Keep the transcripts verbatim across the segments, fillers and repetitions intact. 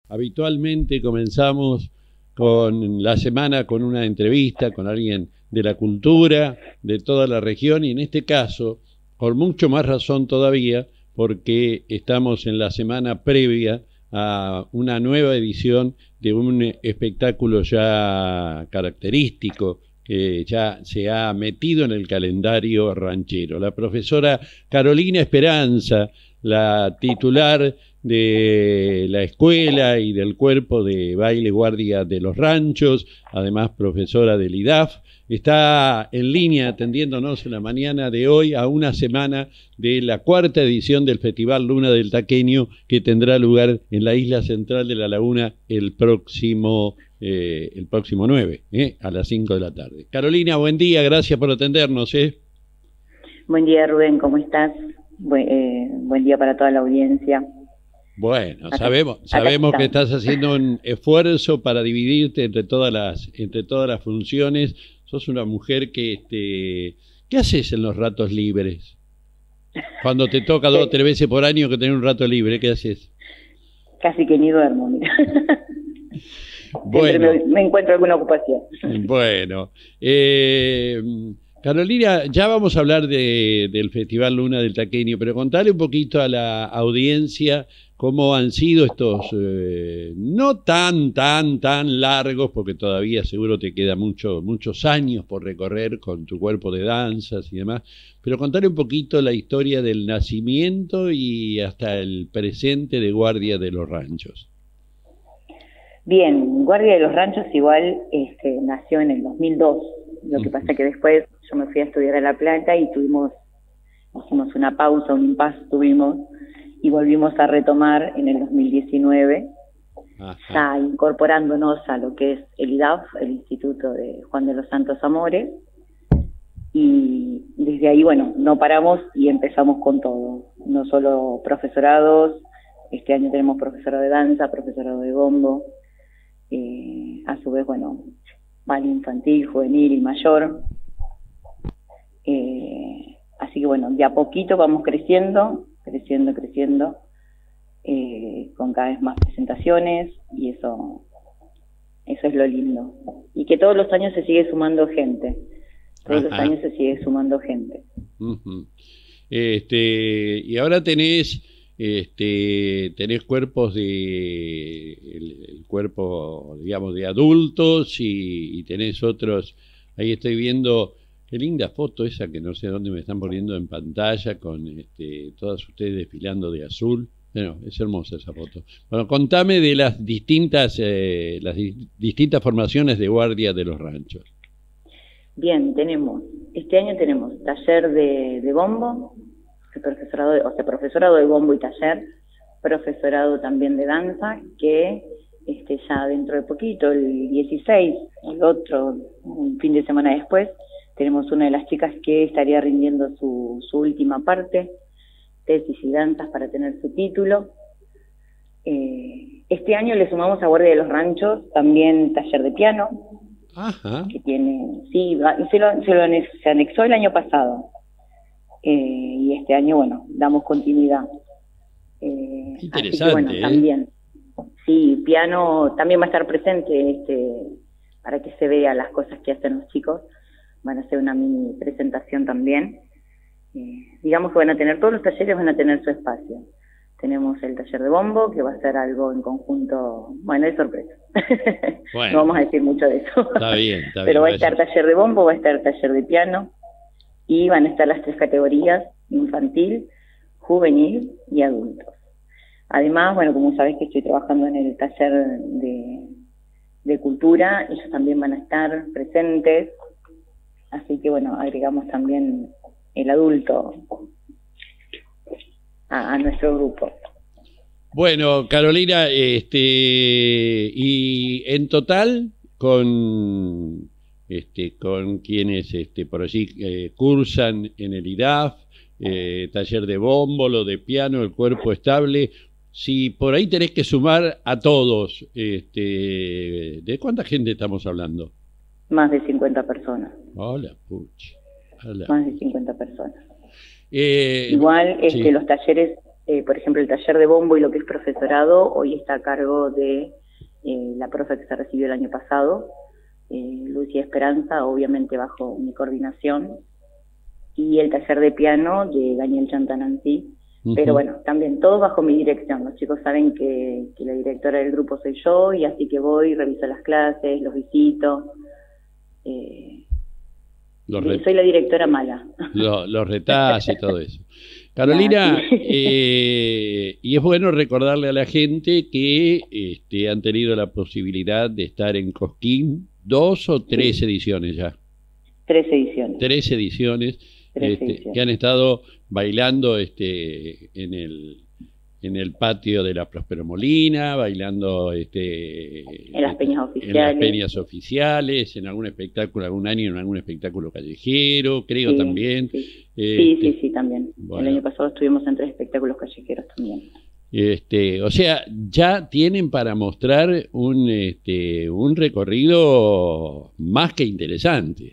Habitualmente comenzamos con la semana con una entrevista con alguien de la cultura de toda la región y en este caso, con mucho más razón todavía, porque estamos en la semana previa a una nueva edición de un espectáculo ya característico que ya se ha metido en el calendario ranchero. La profesora Carolina Esperanza, la titular de la escuela y del cuerpo de baile guardia de los ranchos, además profesora del I D A F, está en línea atendiéndonos en la mañana de hoy a una semana de la cuarta edición del Festival Luna del Taqueño que tendrá lugar en la isla central de La Laguna el próximo, eh, el próximo nueve, eh, a las cinco de la tarde. Carolina, buen día, gracias por atendernos. Eh. Buen día, Rubén, ¿cómo estás? Buen, eh, buen día para toda la audiencia. Bueno, acá, sabemos sabemos que estás haciendo un esfuerzo para dividirte entre todas las entre todas las funciones. Sos una mujer que este, ¿qué haces en los ratos libres? Cuando te toca dos o tres veces por año que tenés un rato libre, ¿qué haces? Casi que ni duermo, mira. Bueno, me, me encuentro alguna ocupación. Bueno, eh, Carolina, ya vamos a hablar de, del Festival Luna del Taqueño, pero contale un poquito a la audiencia cómo han sido estos, eh, no tan, tan, tan largos, porque todavía seguro te queda mucho, muchos años por recorrer con tu cuerpo de danzas y demás, pero contale un poquito la historia del nacimiento y hasta el presente de Guardia de los Ranchos. Bien, Guardia de los Ranchos igual este, nació en el dos mil dos, lo que uh-huh. pasa que después yo me fui a estudiar a La Plata y tuvimos, hicimos una pausa, un impasse tuvimos, y volvimos a retomar en el dos mil diecinueve, Ajá. ya incorporándonos a lo que es el I D A F, el Instituto de Juan de los Santos Amores, y desde ahí, bueno, no paramos y empezamos con todo, no solo profesorados, este año tenemos profesorado de danza, profesorado de bombo, eh, a su vez, bueno, baile infantil, juvenil y mayor, eh, así que bueno, de a poquito vamos creciendo, creciendo, creciendo, eh, con cada vez más presentaciones, y eso eso es lo lindo. Y que todos los años se sigue sumando gente, todos Ajá. los años se sigue sumando gente. Uh-huh. Este, y ahora tenés, este, tenés cuerpos de, el, el cuerpo, digamos, de adultos y, y tenés otros, ahí estoy viendo. Qué linda foto esa que no sé dónde me están poniendo en pantalla con este, todas ustedes desfilando de azul. Bueno, es hermosa esa foto. Bueno, contame de las distintas eh, las di distintas formaciones de Guardia de los Ranchos. Bien, tenemos, este año tenemos taller de, de bombo, profesorado de, o sea, profesorado de bombo y taller, profesorado también de danza, que este, ya dentro de poquito, el dieciséis, el otro, un fin de semana después, tenemos una de las chicas que estaría rindiendo su, su última parte, tesis y danzas para tener su título. Eh, este año le sumamos a Guardia de los Ranchos también taller de piano, Ajá. que tiene, sí, se lo, se lo se anexó el año pasado, eh, y este año, bueno, damos continuidad. Eh, Interesante, así que, bueno, ¿eh? también, sí, piano también va a estar presente, este, para que se vea las cosas que hacen los chicos. Van a hacer una mini presentación también. Eh, digamos que van a tener, todos los talleres van a tener su espacio. Tenemos el taller de bombo, que va a ser algo en conjunto, bueno, es sorpresa. Bueno, no vamos a decir mucho de eso. Está bien, está bien. Pero va a estar taller de bombo, va a estar taller de piano, y van a estar las tres categorías, infantil, juvenil y adultos. Además, bueno, como sabés que estoy trabajando en el taller de, de cultura, ellos también van a estar presentes. Así que, bueno, agregamos también el adulto a, a nuestro grupo. Bueno, Carolina, este, y en total, con, este, con quienes este, por allí eh, cursan en el I D A F, eh, taller de bombo, lo de piano, el cuerpo estable, si por ahí tenés que sumar a todos, este, ¿de cuánta gente estamos hablando? Más de cincuenta personas. Hola, pucha. Hola. Más de cincuenta personas. Eh, Igual este, sí. los talleres eh, por ejemplo, el taller de bombo y lo que es profesorado, hoy está a cargo de eh, la profe que se recibió el año pasado, eh, Lucía Esperanza, obviamente bajo mi coordinación, y el taller de piano de Daniel Chantanansi. Uh-huh. Pero bueno, también todo bajo mi dirección. Los chicos saben que, que la directora del grupo soy yo, y así que voy, reviso las clases, los visito. Eh, los re... Soy la directora mala. Lo, los retás y todo eso. Carolina, ah, sí. eh, y es bueno recordarle a la gente que este, han tenido la posibilidad de estar en Cosquín dos o tres sí. ediciones ya. Tres ediciones. Tres ediciones, tres este, ediciones. Que han estado bailando este, en el en el patio de la Próspero Molina, bailando este, en las peñas oficiales, en las peñas oficiales, en algún espectáculo, algún año en algún espectáculo callejero, creo sí, sí. también. Sí, este, sí, sí, también. Bueno. El año pasado estuvimos en tres espectáculos callejeros también. Este, o sea, ya tienen para mostrar un, este, un recorrido más que interesante.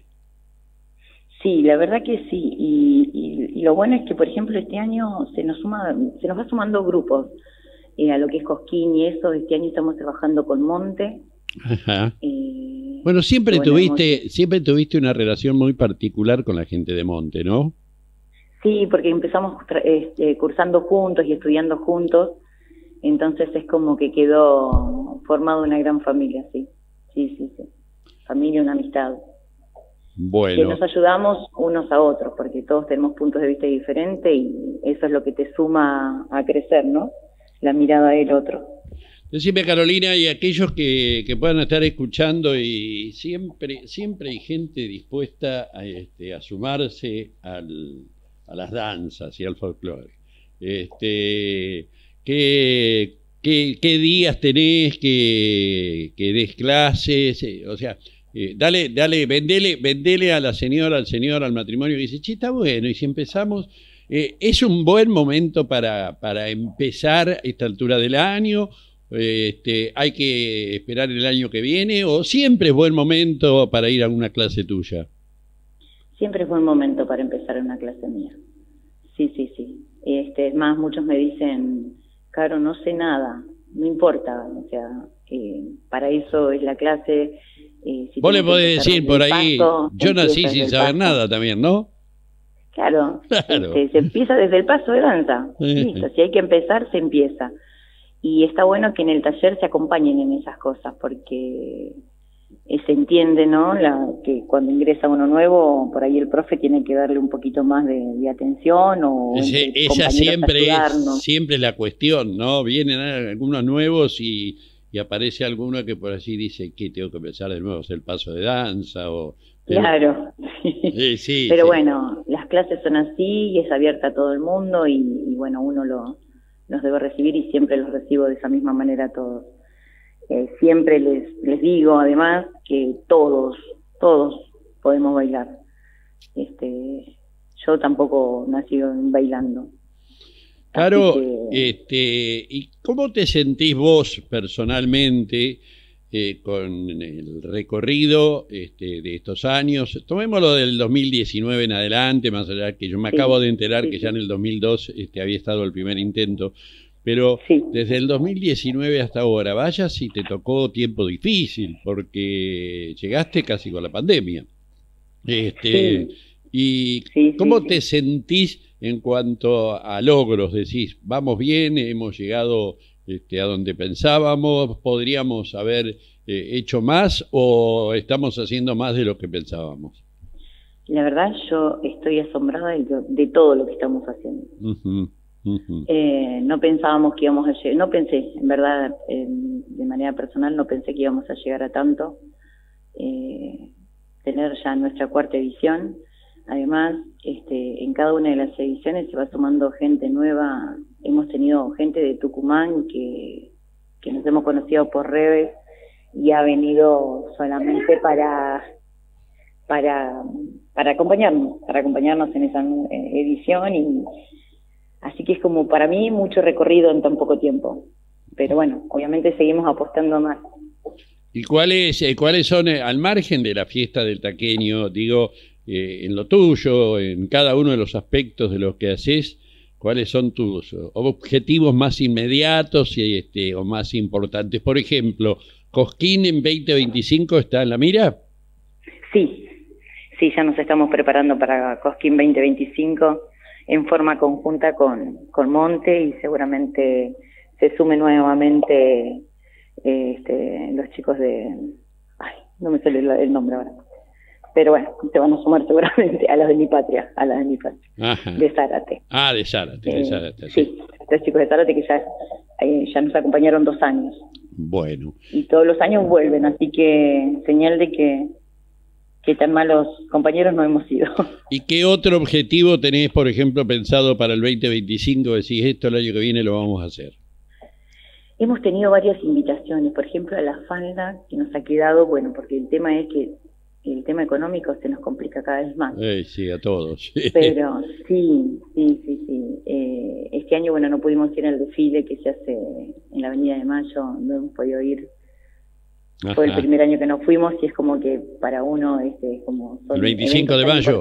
Sí, la verdad que sí, y, y, y lo bueno es que, por ejemplo, este año se nos suma, se nos va sumando grupos eh, a lo que es Cosquín y eso. Este año estamos trabajando con Monte. Ajá. Eh, bueno, siempre bueno, tuviste, hemos... siempre tuviste una relación muy particular con la gente de Monte, ¿no? Sí, porque empezamos este, cursando juntos y estudiando juntos, entonces es como que quedó formado una gran familia, sí, sí, sí, sí, familia, una amistad. Bueno. Que nos ayudamos unos a otros, porque todos tenemos puntos de vista diferentes y eso es lo que te suma a crecer, ¿no? La mirada del otro. Decime, Carolina, y aquellos que, que puedan estar escuchando, y siempre siempre hay gente dispuesta a, este, a sumarse al, a las danzas y al folclore. Este, ¿qué, qué, qué días tenés que, que des clases? O sea... Eh, dale, dale, vendele, vendele a la señora, al señor, al matrimonio, que dice, che, está bueno, y si empezamos, eh, ¿es un buen momento para, para empezar a esta altura del año? Eh, este, ¿hay que esperar el año que viene? ¿O siempre es buen momento para ir a una clase tuya? Siempre es buen momento para empezar una clase mía. Sí, sí, sí. Este, es más, muchos me dicen, Caro, no sé nada, no importa, o sea, eh, para eso es la clase. Eh, si Vos le podés decir por ahí, paso, yo nací sin saber paso. nada también, ¿no? Claro, claro. Este, se empieza desde el paso de danza. Listo, si hay que empezar, se empieza. Y está bueno que en el taller se acompañen en esas cosas, porque eh, se entiende, ¿no? La, que cuando ingresa uno nuevo, por ahí el profe tiene que darle un poquito más de, de atención. O Ese, esa siempre es siempre la cuestión, ¿no? Vienen algunos nuevos y... y aparece alguno que por así dice que tengo que empezar de nuevo, hacer el paso de danza o... Pero... Claro, sí, sí, pero sí. Bueno, las clases son así y es abierta a todo el mundo y, y bueno, uno lo, los debe recibir y siempre los recibo de esa misma manera a todos. Eh, siempre les, les digo además que todos, todos podemos bailar. Este, yo tampoco nací bailando. Claro, que... este, ¿y cómo te sentís vos personalmente eh, con el recorrido este, de estos años? Tomémoslo del dos mil diecinueve en adelante, más allá que yo me sí, acabo de enterar sí, que sí. ya en el dos mil dos este, había estado el primer intento, pero sí. desde el dos mil diecinueve hasta ahora, vaya si te tocó tiempo difícil, porque llegaste casi con la pandemia. Este, sí. ¿Y sí, cómo sí, te sí. sentís en cuanto a logros? Decís, vamos bien, hemos llegado este, a donde pensábamos, podríamos haber eh, hecho más o estamos haciendo más de lo que pensábamos. La verdad yo estoy asombrada de, de todo lo que estamos haciendo. Uh-huh, uh-huh. Eh, no pensábamos que íbamos a llegar, no pensé, en verdad, eh, de manera personal no pensé que íbamos a llegar a tanto, eh, tener ya nuestra cuarta edición. Además, este, en cada una de las ediciones se va sumando gente nueva. Hemos tenido gente de Tucumán que, que nos hemos conocido por redes y ha venido solamente para para para acompañarnos, para acompañarnos en esa edición. Y así que es como para mí mucho recorrido en tan poco tiempo. Pero bueno, obviamente seguimos apostando más. ¿Y cuáles eh, cuáles son, eh, al margen de la fiesta del taqueño, digo, Eh, en lo tuyo, en cada uno de los aspectos de lo que haces, ¿Cuáles son tus objetivos más inmediatos y, este, o más importantes? Por ejemplo, ¿Cosquín en veinte veinticinco está en la mira? Sí, sí, ya nos estamos preparando para Cosquín veinte veinticinco en forma conjunta con, con Monte, y seguramente se sume nuevamente este, los chicos de... Ay, no me sale el, el nombre ahora. Pero bueno, se van a sumar seguramente a las de mi patria, a las de mi patria, Ajá. de Zárate. Ah, de Zárate, eh, de Zárate. Sí, sí, los chicos de Zárate que ya, eh, ya nos acompañaron dos años. Bueno. Y todos los años vuelven, así que señal de que, que tan malos compañeros no hemos sido. ¿Y qué otro objetivo tenés, por ejemplo, pensado para el veinte veinticinco? Decís, esto el año que viene lo vamos a hacer. Hemos tenido varias invitaciones, por ejemplo, a la falda, que nos ha quedado, bueno, porque el tema es que el tema económico se nos complica cada vez más. Eh, sí, a todos. Pero sí, sí, sí, sí. Eh, este año, bueno, no pudimos ir al desfile que se hace en la Avenida de Mayo, no hemos podido ir. Ajá. Fue el primer año que no fuimos y es como que para uno, este, como... ¿El veinticinco de mayo?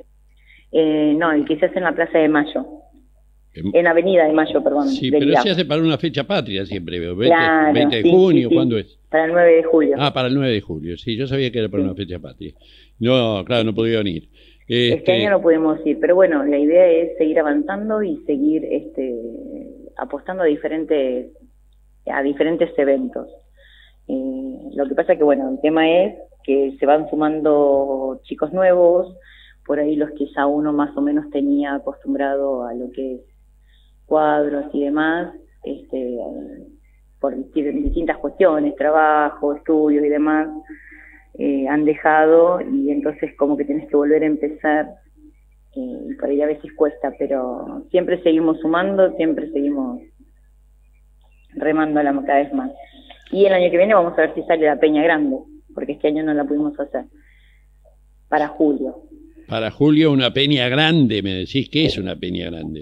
Eh, no, el que se hace en la Plaza de Mayo. En la Avenida de Mayo, perdón. Sí, pero se hace para una fecha patria siempre, veo. veinte, claro, veinte de sí, junio, sí, sí. ¿Cuándo es? Para el nueve de julio. Ah, para el nueve de julio, sí, yo sabía que era para sí. una fecha patria. No, claro, no podían ir. Este, este año no pudimos ir, pero bueno, la idea es seguir avanzando y seguir este, apostando a diferentes, a diferentes eventos. Eh, lo que pasa que, bueno, el tema es que se van sumando chicos nuevos, por ahí los que ya uno más o menos tenía acostumbrado a lo que es cuadros y demás, este, por distintas cuestiones, trabajo, estudios y demás, eh, han dejado, y entonces como que tienes que volver a empezar, eh, y por ahí a veces cuesta, pero siempre seguimos sumando, siempre seguimos remando la cada vez más. Y el año que viene vamos a ver si sale la Peña Grande, porque este año no la pudimos hacer, para julio. Para julio una peña grande, me decís, ¿qué es una peña grande?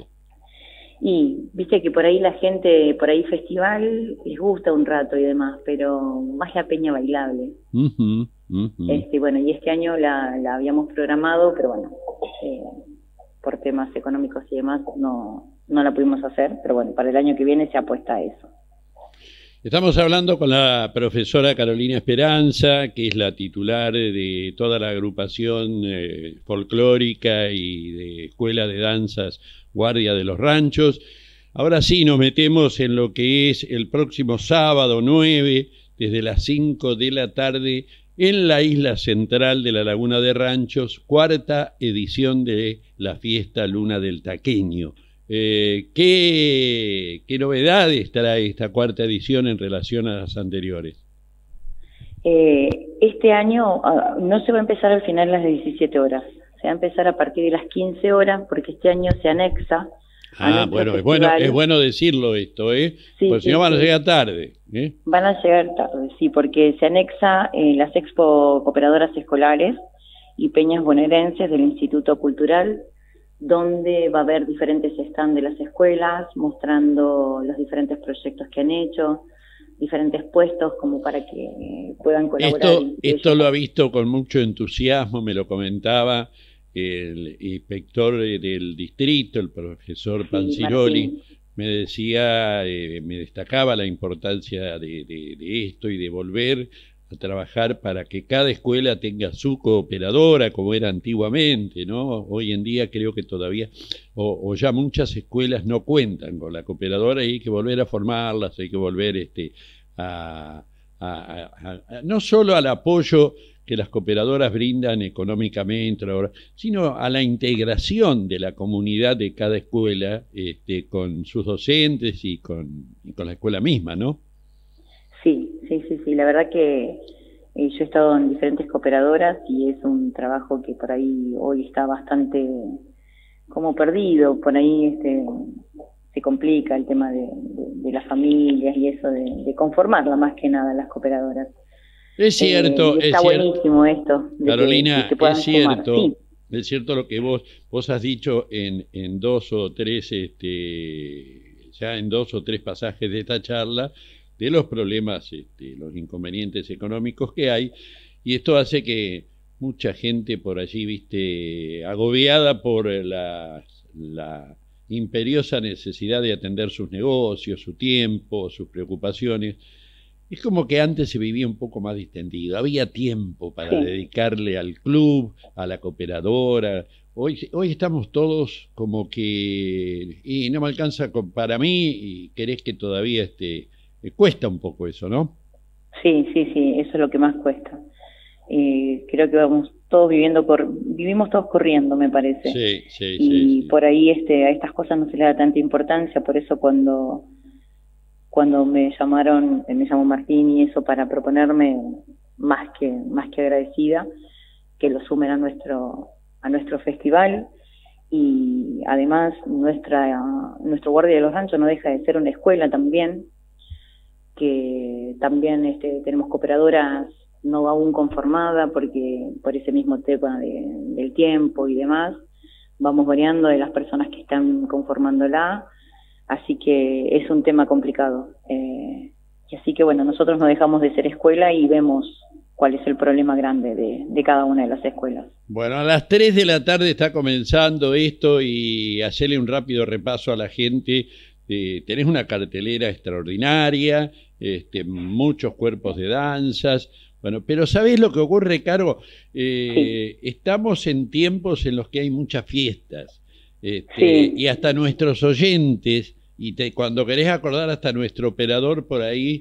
Y viste que por ahí la gente, por ahí festival, les gusta un rato y demás, pero más la peña bailable. Uh-huh, uh-huh. Este, bueno, y este año la, la habíamos programado, pero bueno, eh, por temas económicos y demás no, no la pudimos hacer, pero bueno, para el año que viene se apuesta a eso. Estamos hablando con la profesora Carolina Esperanza, que es la titular de toda la agrupación eh, folclórica y de Escuela de Danzas Guardia de los Ranchos. Ahora sí nos metemos en lo que es el próximo sábado nueve, desde las cinco de la tarde, en la isla central de la Laguna de Ranchos, cuarta edición de la fiesta Luna del Taqueño. Eh, ¿qué, ¿Qué novedades trae esta cuarta edición en relación a las anteriores? Eh, este año uh, no se va a empezar al final a las diecisiete horas, se va a empezar a partir de las quince horas, porque este año se anexa. Ah, bueno, es bueno, es bueno decirlo esto, ¿eh? Sí, porque sí, si no van a sí. llegar tarde. ¿eh? Van a llegar tarde, sí, porque se anexa eh, las expo cooperadoras escolares y peñas bonaerenses del Instituto Cultural, donde va a haber diferentes stands de las escuelas mostrando los diferentes proyectos que han hecho, diferentes puestos como para que puedan colaborar. Esto, esto lo ha visto con mucho entusiasmo, me lo comentaba el inspector del distrito, el profesor Panciroli, sí, me decía, eh, me destacaba la importancia de, de, de esto y de volver a trabajar para que cada escuela tenga su cooperadora, como era antiguamente, ¿no? Hoy en día creo que todavía, o, o ya muchas escuelas no cuentan con la cooperadora y hay que volver a formarlas, hay que volver este, a, a, a, a no solo al apoyo que las cooperadoras brindan económicamente, sino a la integración de la comunidad de cada escuela este, con sus docentes y con, y con la escuela misma, ¿no? Sí, sí, sí, sí, la verdad que eh, yo he estado en diferentes cooperadoras y es un trabajo que por ahí hoy está bastante como perdido, por ahí este se complica el tema de, de, de las familias y eso de, de conformarla más que nada las cooperadoras. Es cierto, eh, está es buenísimo cierto. esto. De Carolina, que, de que es cierto, sí. es cierto lo que vos, vos has dicho en, en dos o tres, este, ya en dos o tres pasajes de esta charla, de los problemas, este, los inconvenientes económicos que hay, y esto hace que mucha gente por allí, viste, agobiada por la, la, imperiosa necesidad de atender sus negocios, su tiempo, sus preocupaciones. Es como que antes se vivía un poco más distendido, había tiempo para Sí. dedicarle al club, a la cooperadora. Hoy, hoy estamos todos como que, y no me alcanza con- para mí, y querés que todavía este, eh, cuesta un poco eso, ¿no? Sí, sí, sí, eso es lo que más cuesta. Eh, creo que vamos todos viviendo, cor vivimos todos corriendo, me parece. Sí, sí, Y sí, sí. por ahí este, a estas cosas no se le da tanta importancia, por eso cuando, cuando me llamaron, eh, me llamó Martín y eso para proponerme, más que, más que agradecida, que lo sumen a nuestro, a nuestro festival. Y además nuestra, nuestro Guardia de los Ranchos no deja de ser una escuela también, que también este, tenemos cooperadoras no aún conformada porque por ese mismo tema de, del tiempo y demás, vamos variando de las personas que están conformándola, así que es un tema complicado. Eh, y así que bueno, nosotros no dejamos de ser escuela y vemos cuál es el problema grande de, de cada una de las escuelas. Bueno, a las tres de la tarde está comenzando esto y hacerle un rápido repaso a la gente. Eh, tenés una cartelera extraordinaria, este, muchos cuerpos de danzas. Bueno, pero ¿sabés lo que ocurre, Caro? Eh, Sí. Estamos en tiempos en los que hay muchas fiestas. Este, Sí. y hasta nuestros oyentes, y te, cuando querés acordar hasta nuestro operador por ahí,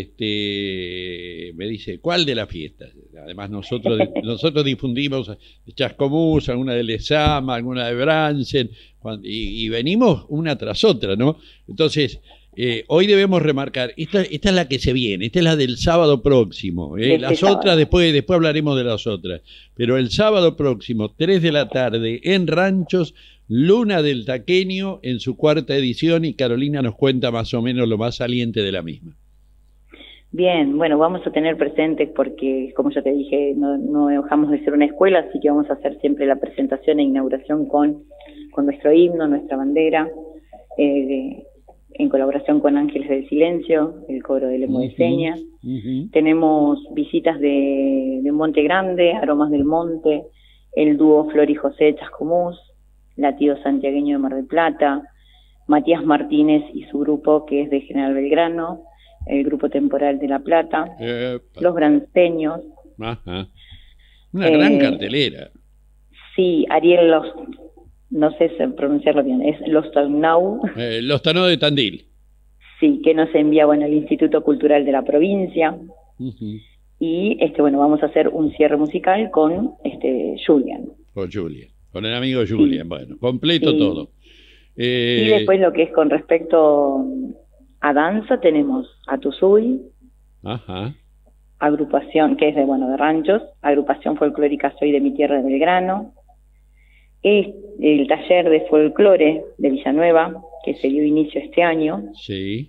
este, me dice, ¿cuál de las fiestas? Además nosotros nosotros difundimos Chascomús, alguna de Lezama, alguna de Bransen, cuando, y, y venimos una tras otra, ¿no? Entonces, eh, hoy debemos remarcar, esta, esta es la que se viene, esta es la del sábado próximo, ¿eh? Este Las sábado. otras, después, después hablaremos de las otras, pero el sábado próximo, tres de la tarde, en Ranchos, Luna del Taqueño, en su cuarta edición, y Carolina nos cuenta más o menos lo más saliente de la misma. Bien, bueno, vamos a tener presentes porque, como ya te dije, no, no dejamos de ser una escuela, así que vamos a hacer siempre la presentación e inauguración con, con nuestro himno, nuestra bandera, eh, en colaboración con Ángeles del Silencio, el coro de lengua de señas. Uh-huh. Tenemos visitas de, de Monte Grande, Aromas del Monte, el dúo Flor y José de Chascomús, Latido Santiagueño de Mar del Plata, Matías Martínez y su grupo, que es de General Belgrano, el Grupo Temporal de La Plata, Epa. Los Gransteños. Ajá. Una eh, gran cartelera. Sí, Ariel Los, no sé si pronunciarlo bien, es Los Tanau. Eh, Los Tanau de Tandil. Sí, que nos envía, bueno, el Instituto Cultural de la provincia. Uh-huh. Y, este bueno, vamos a hacer un cierre musical con este Julian. Con Julian, con el amigo Julian, sí. Bueno, completo sí. Todo. Eh, y después lo que es con respecto a danza, tenemos a Tuzuy, ajá. Agrupación, que es de, bueno, de Ranchos, Agrupación Folclórica Soy de mi Tierra de Belgrano, es el taller de folclore de Villanueva, que se dio inicio este año. Sí.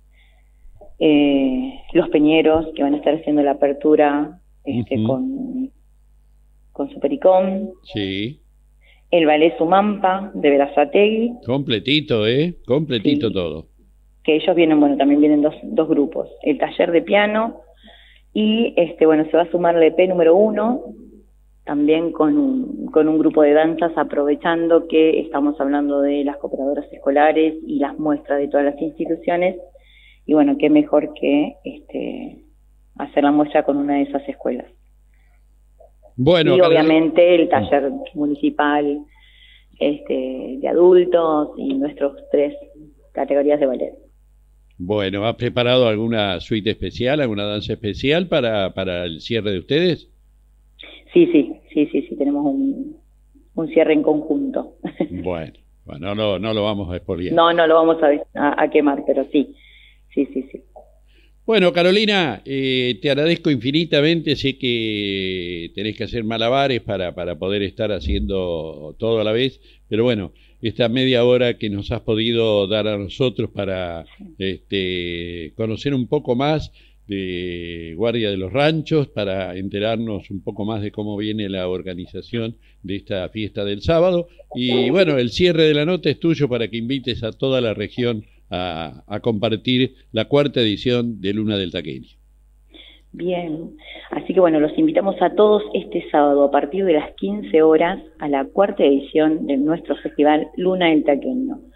Eh, los Peñeros, que van a estar haciendo la apertura este, uh-huh. con, con Supericom. Sí. El Ballet Sumampa de Berazategui. Completito, ¿eh? Completito sí. Todo. Que ellos vienen, bueno, también vienen dos, dos grupos. El taller de piano y, este bueno, se va a sumar el E P número uno, también con un, con un grupo de danzas, aprovechando que estamos hablando de las cooperadoras escolares y las muestras de todas las instituciones. Y bueno, qué mejor que este hacer la muestra con una de esas escuelas. Bueno, y obviamente el taller municipal este de adultos y nuestros tres categorías de ballet. Bueno, ¿has preparado alguna suite especial, alguna danza especial para, para el cierre de ustedes? Sí, sí, sí, sí, sí, tenemos un, un cierre en conjunto. Bueno, bueno, no, no lo vamos a expoliar. No, no lo vamos a, a, a quemar, pero sí, sí, sí, sí. Bueno, Carolina, eh, te agradezco infinitamente, sé que tenés que hacer malabares para, para poder estar haciendo todo a la vez, pero bueno, esta media hora que nos has podido dar a nosotros para este, conocer un poco más de Guardia de los Ranchos, para enterarnos un poco más de cómo viene la organización de esta fiesta del sábado, y bueno, el cierre de la nota es tuyo para que invites a toda la región A, a compartir la cuarta edición de Luna del Taqueño. Bien, así que bueno, los invitamos a todos este sábado a partir de las quince horas a la cuarta edición de nuestro festival Luna del Taqueño.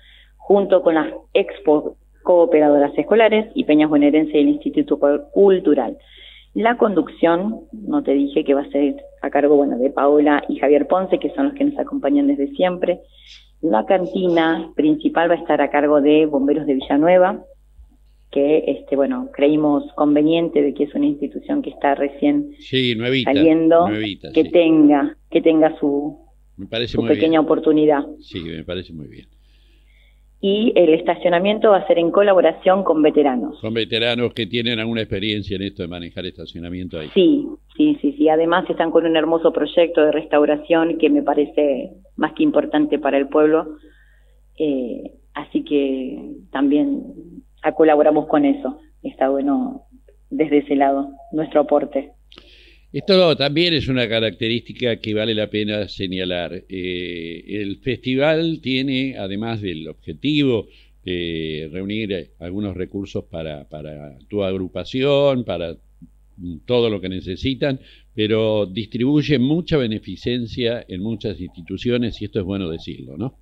junto con las expo cooperadoras escolares y Peñas Bonaerense del Instituto Cultural. La conducción, no te dije que va a ser a cargo, bueno, de Paola y Javier Ponce, que son los que nos acompañan desde siempre. La cantina principal va a estar a cargo de Bomberos de Villanueva, que, este, bueno, creímos conveniente de que es una institución que está recién sí, nuevita, saliendo, nuevita, que sí. tenga, que tenga su, me parece su muy pequeña bien. oportunidad. Sí, me parece muy bien. Y el estacionamiento va a ser en colaboración con veteranos. Con veteranos que tienen alguna experiencia en esto de manejar estacionamiento ahí. Sí, sí, sí, sí. Además están con un hermoso proyecto de restauración que me parece más que importante para el pueblo. Eh, así que también colaboramos con eso. Está bueno desde ese lado, nuestro aporte. Esto también es una característica que vale la pena señalar. Eh, el festival tiene, además del objetivo de reunir algunos recursos para, para tu agrupación, para todo lo que necesitan, pero distribuye mucha beneficencia en muchas instituciones y esto es bueno decirlo, ¿no?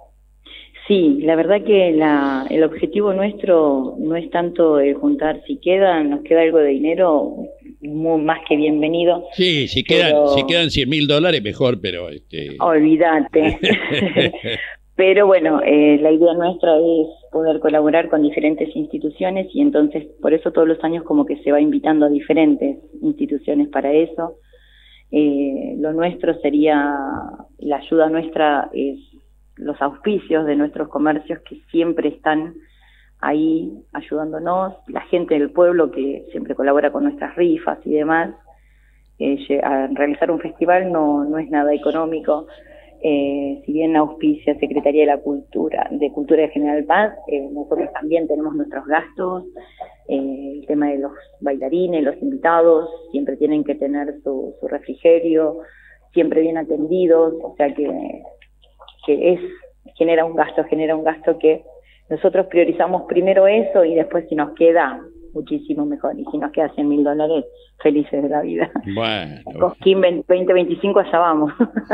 Sí, la verdad que la, el objetivo nuestro no es tanto el juntar, si queda, nos queda algo de dinero, muy, más que bienvenido. Sí, si pero... quedan, si quedan cien mil dólares mejor, pero... Este... Olvídate. Pero bueno, eh, la idea nuestra es poder colaborar con diferentes instituciones y entonces por eso todos los años como que se va invitando a diferentes instituciones para eso. Eh, lo nuestro sería, la ayuda nuestra es los auspicios de nuestros comercios que siempre están ahí ayudándonos, la gente del pueblo que siempre colabora con nuestras rifas y demás. Eh, a realizar un festival no, no es nada económico, eh, si bien auspicia Secretaría de la Cultura, de Cultura de General Paz, eh, nosotros también tenemos nuestros gastos, eh, el tema de los bailarines, los invitados, siempre tienen que tener su, su refrigerio, siempre bien atendidos, o sea que que es, genera un gasto, genera un gasto que nosotros priorizamos primero eso y después si nos queda, muchísimo mejor. Y si nos queda cien mil dólares, felices de la vida. Bueno. Cosquín veinte veinticinco, allá vamos.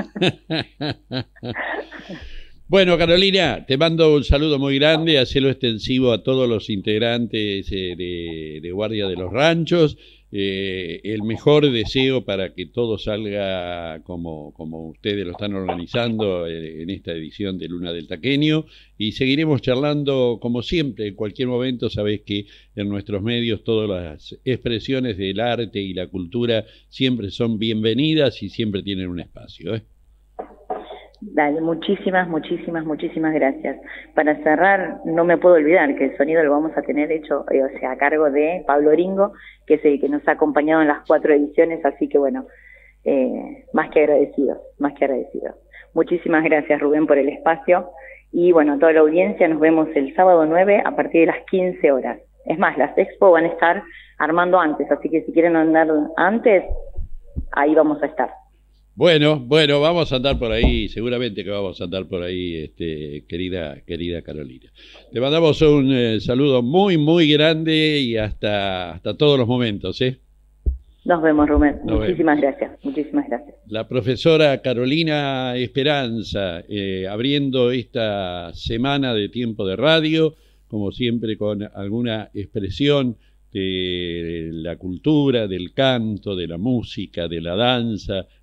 Bueno, Carolina, te mando un saludo muy grande, hacelo extensivo a todos los integrantes eh, de, de Guardia de los Ranchos. Eh, el mejor deseo para que todo salga como, como ustedes lo están organizando eh, en esta edición de Luna del Taqueño y seguiremos charlando como siempre, en cualquier momento. Sabés que en nuestros medios todas las expresiones del arte y la cultura siempre son bienvenidas y siempre tienen un espacio, ¿eh? Dale, muchísimas, muchísimas, muchísimas gracias. Para cerrar, no me puedo olvidar que el sonido lo vamos a tener hecho, eh, o sea, a cargo de Pablo Ringo, que es el que nos ha acompañado en las cuatro ediciones, así que bueno, eh, más que agradecidos, más que agradecidos. Muchísimas gracias, Rubén, por el espacio, y bueno, a toda la audiencia, nos vemos el sábado nueve a partir de las quince horas. Es más, las expo van a estar armando antes, así que si quieren andar antes, ahí vamos a estar. Bueno, bueno, vamos a andar por ahí, seguramente que vamos a andar por ahí, este, querida, querida Carolina. Te mandamos un eh, saludo muy, muy grande y hasta, hasta todos los momentos, ¿eh? Nos vemos, Rubén. Nos muchísimas vemos. gracias, muchísimas gracias. La profesora Carolina Esperanza, eh, abriendo esta semana de Tiempo de Radio, como siempre con alguna expresión de la cultura, del canto, de la música, de la danza,